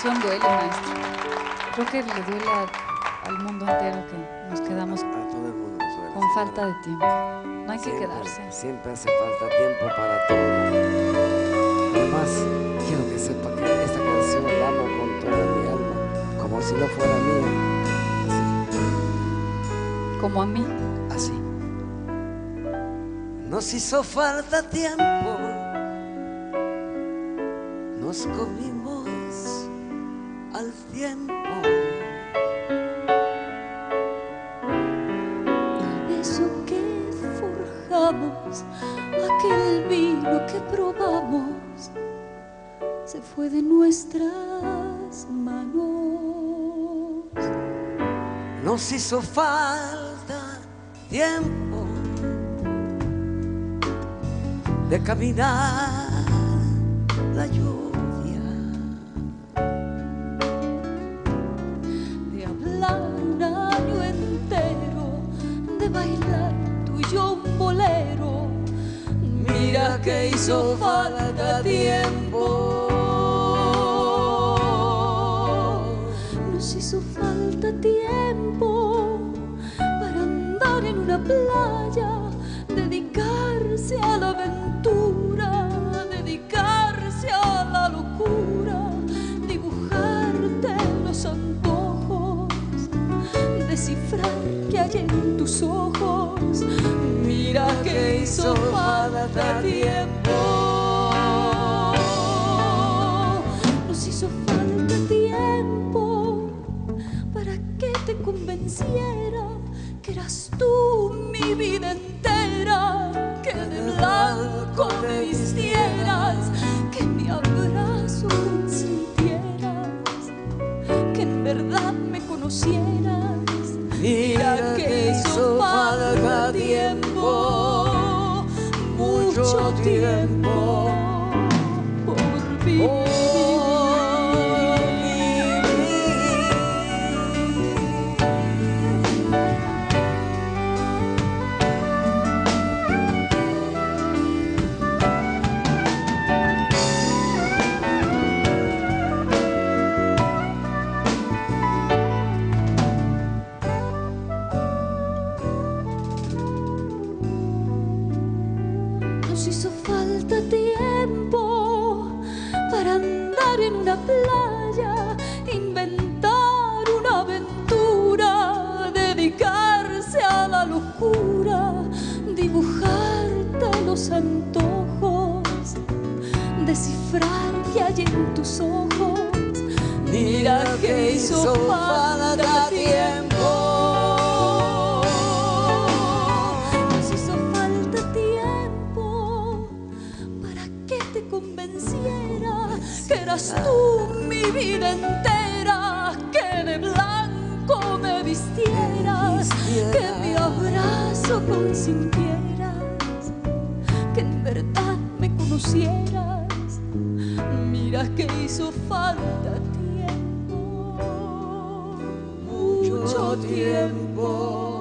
canción duele, maestro. Creo que le duele al mundo entero que nos quedamos A todo el mundo nos duele, con falta de tiempo. No hay que quedarse. Siempre hace falta tiempo para todo. Además, quiero que sepa que esta canción la amo con toda mi alma, como si no fuera mía. Como a mí. Así. Nos hizo falta tiempo, nos comimos al tiempo. El beso que forjamos, aquel vino que probamos, se fue de nuestras manos. Nos hizo falta tiempo de caminar la lluvia, de hablar un año entero, de bailar tú y yo un bolero. Mira que hizo falta tiempo. Nos hizo falta tiempo para andar en una playa, dedicarse a la aventura, dedicarse a la locura, dibujarte los antojos, descifrar qué hay en tus ojos. Mira que hizo falta tiempo. Nos hizo falta tiempo para que te convenciera que eras tú mi vida entera, que de blanco me vistieras, que mi abrazo sintieras, que en verdad me conocieras. Mira que hizo falta tiempo, mucho tiempo por vivir. Nos hizo falta tiempo para andar en una playa, inventar una aventura, dedicarse a la locura, dibujarte los antojos, descifrar qué hay en tus ojos. Mira que hizo falta tiempo. Que eras tú mi vida entera, que de blanco me vistieras, que mi abrazo consintieras, que en verdad me conocieras. Mira que hizo falta tiempo, mucho tiempo.